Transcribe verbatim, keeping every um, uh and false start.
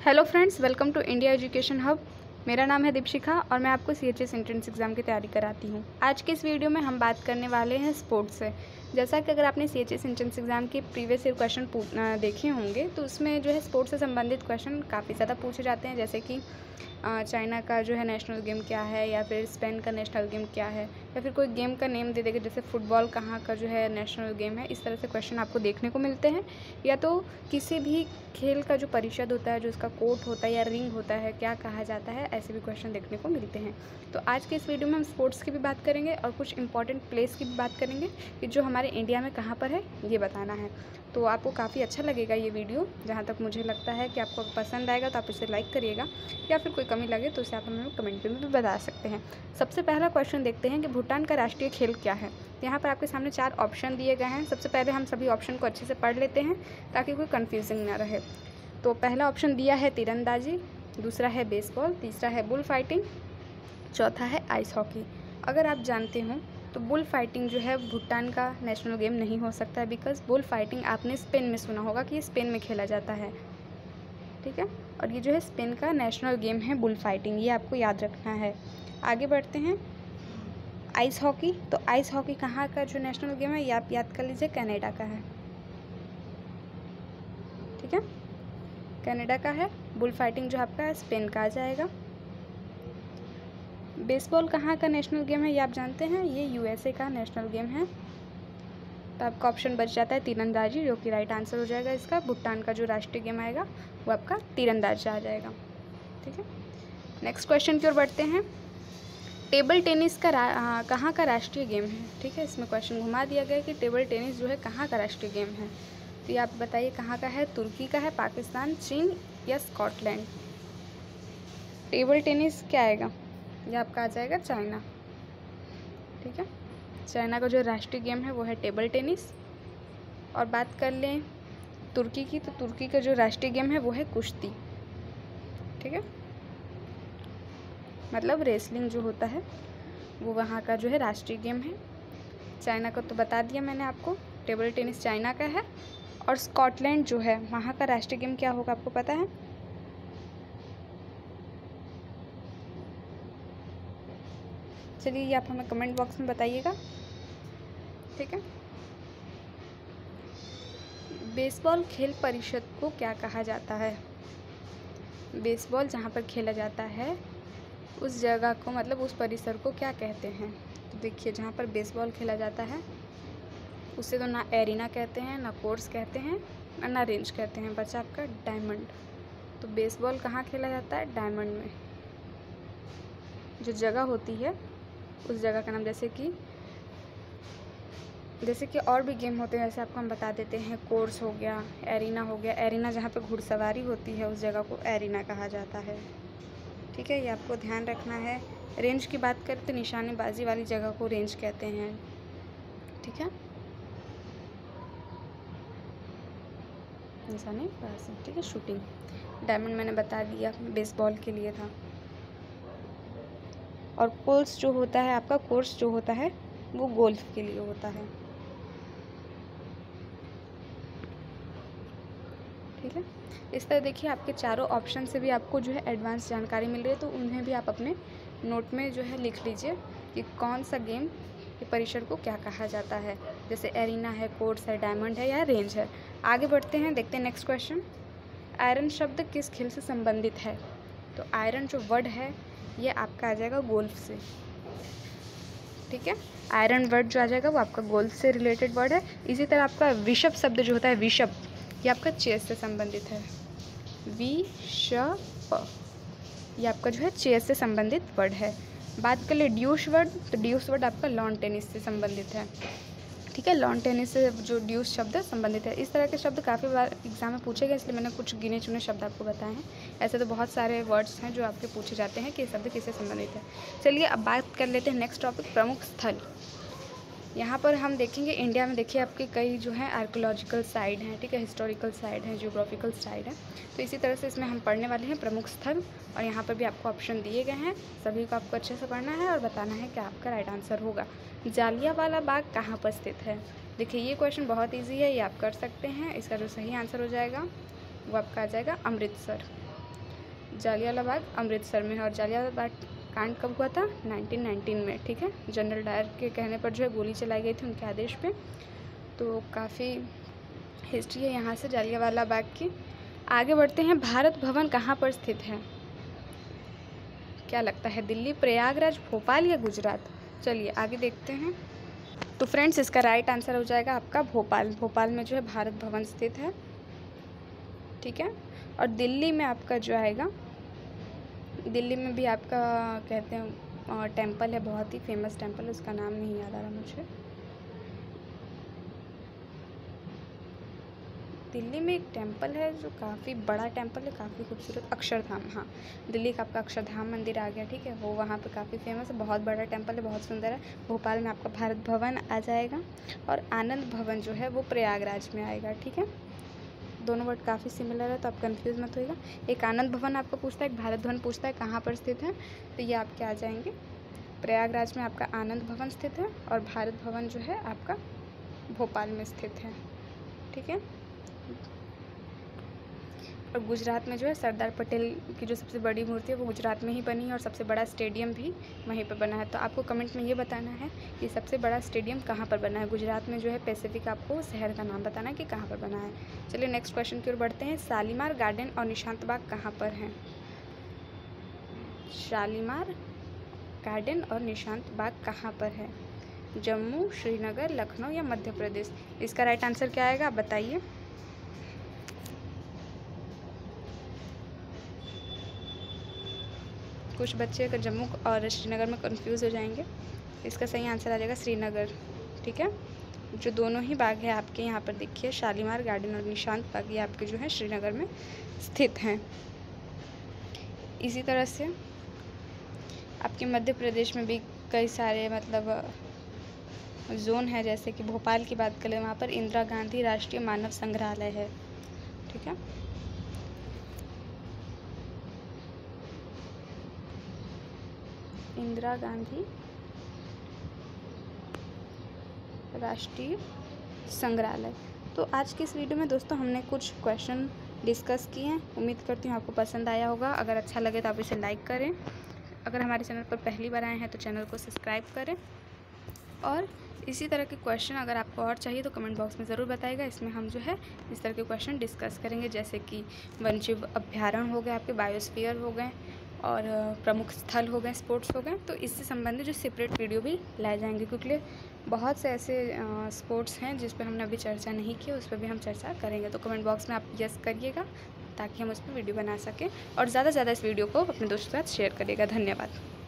Hello friends, welcome to India Education Hub. मेरा नाम है दीपशिखा और मैं आपको C H S entrance exam की तैयारी कराती हूँ। आज के इस वीडियो में हम बात करने वाले हैं स्पोर्ट्स से। जैसा कि अगर आपने C H S entrance exam के प्रीवियस ईयर क्वेश्चन देखे होंगे तो उसमें जो है स्पोर्ट्स से संबंधित क्वेश्चन काफ़ी ज़्यादा पूछे जाते हैं, जैसे कि चाइना का जो है नेशनल गेम क्या है, या फिर स्पेन का नेशनल गेम क्या है, या फिर कोई गेम का नेम दे देगा, जैसे फुटबॉल कहाँ का जो है नेशनल गेम है। इस तरह से क्वेश्चन आपको देखने को मिलते हैं। या तो किसी भी खेल का जो परिषद होता है, जो उसका कोर्ट होता है या रिंग होता है, क्या कहा जाता है, ऐसे भी क्वेश्चन देखने को मिलते हैं। तो आज के इस वीडियो में हम स्पोर्ट्स की भी बात करेंगे और कुछ इंपॉर्टेंट प्लेस की भी बात करेंगे कि जो हमारे इंडिया में कहाँ पर है ये बताना है। तो आपको काफ़ी अच्छा लगेगा ये वीडियो, जहाँ तक मुझे लगता है कि आपको पसंद आएगा तो आप इसे लाइक करिएगा, या फिर कोई कमी लगे तो उसे आप हमें कमेंट में भी बता सकते हैं। सबसे पहला क्वेश्चन देखते हैं कि भूटान का राष्ट्रीय खेल क्या है। यहाँ पर आपके सामने चार ऑप्शन दिए गए हैं। सबसे पहले हम सभी ऑप्शन को अच्छे से पढ़ लेते हैं ताकि कोई कन्फ्यूजिंग ना रहे। तो पहला ऑप्शन दिया है तीरंदाजी, दूसरा है बेसबॉल, तीसरा है बुल फाइटिंग, चौथा है आइस हॉकी। अगर आप जानते हो तो बुल फाइटिंग जो है भूटान का नेशनल गेम नहीं हो सकता है, बिकॉज बुल फाइटिंग आपने स्पेन में सुना होगा कि ये स्पेन में खेला जाता है, ठीक है। और ये जो है स्पेन का नेशनल गेम है बुल फाइटिंग, ये आपको याद रखना है। आगे बढ़ते हैं, आइस हॉकी। तो आइस हॉकी कहाँ का जो नेशनल गेम है ये आप याद कर लीजिए, कनाडा का है, ठीक है, कनाडा का है। बुल फाइटिंग जो आपका है स्पेन का आ जाएगा। बेसबॉल कहाँ का नेशनल गेम है ये आप जानते हैं, ये यूएसए का नेशनल गेम है। तो आपका ऑप्शन बच जाता है तीरंदाजी, जो कि राइट आंसर हो जाएगा इसका। भूटान का जो राष्ट्रीय गेम आएगा वो आपका तीरंदाजी आ जाएगा, ठीक है। नेक्स्ट क्वेश्चन की ओर बढ़ते हैं। टेबल टेनिस का कहाँ का राष्ट्रीय गेम है, ठीक है। इसमें क्वेश्चन घुमा दिया गया कि टेबल टेनिस जो है कहाँ का राष्ट्रीय गेम है। तो ये आप बताइए कहाँ का है, तुर्की का है, पाकिस्तान, चीन या स्कॉटलैंड। टेबल टेनिस क्या आएगा, ये आपका आ जाएगा चाइना, ठीक है। चाइना का जो राष्ट्रीय गेम है वो है टेबल टेनिस। और बात कर लें तुर्की की, तो तुर्की का जो राष्ट्रीय गेम है वो है कुश्ती, ठीक है, मतलब रेसलिंग जो होता है वो वहाँ का जो है राष्ट्रीय गेम है। चाइना का तो बता दिया मैंने आपको, टेबल टेनिस चाइना का है। और स्कॉटलैंड जो है वहाँ का राष्ट्रीय गेम क्या होगा आपको पता है? चलिए ये आप हमें कमेंट बॉक्स में बताइएगा, ठीक है। बेसबॉल खेल परिषद को क्या कहा जाता है? बेसबॉल जहाँ पर खेला जाता है उस जगह को, मतलब उस परिसर को क्या कहते हैं? तो देखिए, जहाँ पर बेसबॉल खेला जाता है उसे तो ना एरिना कहते हैं, ना कोर्स कहते हैं, ना रेंज कहते हैं, बचा आपका डायमंड। तो बेसबॉल कहाँ खेला जाता है? डायमंड में। जो जगह होती है उस जगह का नाम, जैसे कि जैसे कि और भी गेम होते हैं, जैसे आपको हम बता देते हैं, कोर्स हो गया, एरिना हो गया। एरिना जहाँ पे घुड़सवारी होती है उस जगह को एरिना कहा जाता है, ठीक है, ये आपको ध्यान रखना है। रेंज की बात करें तो निशानेबाजी वाली जगह को रेंज कहते हैं, ठीक है, निशानेबाजी, ठीक है। शूटिंग, डायमंड मैंने बता दिया बेसबॉल के लिए था। और कोर्स जो होता है आपका, कोर्स जो होता है वो गोल्फ के लिए होता है, ठीक है। इस तरह देखिए आपके चारों ऑप्शन से भी आपको जो है एडवांस जानकारी मिल रही है, तो उन्हें भी आप अपने नोट में जो है लिख लीजिए कि कौन सा गेम के परिसर को क्या कहा जाता है, जैसे एरिना है, कोर्स है, डायमंड है या रेंज है। आगे बढ़ते हैं, देखते हैं नेक्स्ट क्वेश्चन। आयरन शब्द किस खेल से संबंधित है? तो आयरन जो वर्ड है ये आपका आ जाएगा गोल्फ से, ठीक है। आयरन वर्ड जो आ जाएगा वो आपका गोल्फ से रिलेटेड वर्ड है। इसी तरह आपका विशप शब्द जो होता है, विशप, ये आपका चेस से संबंधित है। विशप, ये आपका जो है चेस से संबंधित वर्ड है। बात कर ले ड्यूस वर्ड, तो ड्यूस वर्ड आपका लॉन टेनिस से संबंधित है, ठीक है। लॉन टेनिस से जो ड्यूस शब्द संबंधित है। इस तरह के शब्द काफ़ी बार एग्जाम में पूछे गए, इसलिए मैंने कुछ गिने चुने शब्द आपको बताए हैं। ऐसे तो बहुत सारे वर्ड्स हैं जो आपके पूछे जाते हैं कि शब्द किससे संबंधित है। चलिए अब बात कर लेते हैं नेक्स्ट टॉपिक, प्रमुख स्थल। यहाँ पर हम देखेंगे इंडिया में, देखिए आपके कई जो है आर्कोलॉजिकल साइट हैं, ठीक है, हिस्टोरिकल साइट है, जियोग्राफिकल साइट है। तो इसी तरह से इसमें हम पढ़ने वाले हैं प्रमुख स्थल, और यहाँ पर भी आपको ऑप्शन दिए गए हैं, सभी को आपको अच्छे से पढ़ना है और बताना है क्या आपका राइट आंसर होगा। जालियांवाला बाग कहाँ पर स्थित है? देखिए ये क्वेश्चन बहुत ईजी है, ये आप कर सकते हैं। इसका जो सही आंसर हो जाएगा वो आपका आ जाएगा अमृतसर, जालियांवाला बाग अमृतसर में है, और जालियांवाला बाग कांड कब हुआ था? नाइनटीन नाइनटीन में, ठीक है। जनरल डायर के कहने पर जो है गोली चलाई गई थी उनके आदेश पे। तो काफ़ी हिस्ट्री है यहाँ से जालियांवाला बाग की। आगे बढ़ते हैं, भारत भवन कहाँ पर स्थित है? क्या लगता है, दिल्ली, प्रयागराज, भोपाल या गुजरात? चलिए आगे देखते हैं। तो फ्रेंड्स, इसका राइट आंसर हो जाएगा आपका भोपाल। भोपाल में जो है भारत भवन स्थित है, ठीक है। और दिल्ली में आपका जो आएगा, दिल्ली में भी आपका कहते हैं टेम्पल है, बहुत ही फेमस टेम्पल, उसका नाम नहीं याद आ रहा मुझे। दिल्ली में एक टेम्पल है जो काफ़ी बड़ा टेम्पल है, काफ़ी खूबसूरत, अक्षरधाम। हाँ, दिल्ली का आपका अक्षरधाम मंदिर आ गया, ठीक है। वो वहाँ पे काफ़ी फेमस है, बहुत बड़ा टेम्पल है, बहुत सुंदर है। भोपाल में आपका भारत भवन आ जाएगा, और आनंद भवन जो है वो प्रयागराज में आएगा, ठीक है। दोनों वर्ड काफ़ी सिमिलर है, तो आप कंफ्यूज मत होइएगा। एक आनंद भवन आपको पूछता है, एक भारत भवन पूछता है कहाँ पर स्थित है, तो ये आपके आ जाएंगे। प्रयागराज में आपका आनंद भवन स्थित है, और भारत भवन जो है आपका भोपाल में स्थित है, ठीक है। और गुजरात में जो है सरदार पटेल की जो सबसे बड़ी मूर्ति है वो गुजरात में ही बनी है, और सबसे बड़ा स्टेडियम भी वहीं पर बना है। तो आपको कमेंट में ये बताना है कि सबसे बड़ा स्टेडियम कहाँ पर बना है। गुजरात में जो है पैसिफिक, आपको शहर का नाम बताना है कि कहाँ पर बना है। चलिए नेक्स्ट क्वेश्चन की ओर बढ़ते हैं। शालीमार गार्डन और निशांत बाग कहाँ पर हैं? शालीमार गार्डन और निशांत बाग कहाँ पर है? जम्मू, श्रीनगर, लखनऊ या मध्य प्रदेश? इसका राइट आंसर क्या आएगा, आप बताइए। कुछ बच्चे अगर जम्मू और श्रीनगर में कंफ्यूज हो जाएंगे, इसका सही आंसर आ जाएगा श्रीनगर, ठीक है। जो दोनों ही बाग है आपके यहाँ पर देखिए, शालीमार गार्डन और निशांत बाग, ये आपके जो है श्रीनगर में स्थित हैं। इसी तरह से आपके मध्य प्रदेश में भी कई सारे मतलब जोन है, जैसे कि भोपाल की बात करें, वहाँ पर इंदिरा गांधी राष्ट्रीय मानव संग्रहालय है, ठीक है। इंदिरा गांधी राष्ट्रीय संग्रहालय। तो आज की इस वीडियो में दोस्तों हमने कुछ क्वेश्चन डिस्कस किए हैं। उम्मीद करती हूँ आपको पसंद आया होगा। अगर अच्छा लगे तो आप इसे लाइक करें। अगर हमारे चैनल पर पहली बार आए हैं तो चैनल को सब्सक्राइब करें, और इसी तरह के क्वेश्चन अगर आपको और चाहिए तो कमेंट बॉक्स में ज़रूर बताइएगा। इसमें हम जो है इस तरह के क्वेश्चन डिस्कस करेंगे, जैसे कि वन्यजीव अभ्यारण्य हो गए, आपके बायोस्फीयर हो गए, और प्रमुख स्थल हो गए, स्पोर्ट्स हो गए। तो इससे संबंधित जो सेपरेट वीडियो भी लाए जाएंगे, क्योंकि बहुत से ऐसे स्पोर्ट्स हैं जिस पर हमने अभी चर्चा नहीं की, उस पर भी हम चर्चा करेंगे। तो कमेंट बॉक्स में आप यस करिएगा ताकि हम उस पर वीडियो बना सकें, और ज़्यादा से ज़्यादा इस वीडियो को अपने दोस्तों के साथ शेयर करिएगा। धन्यवाद।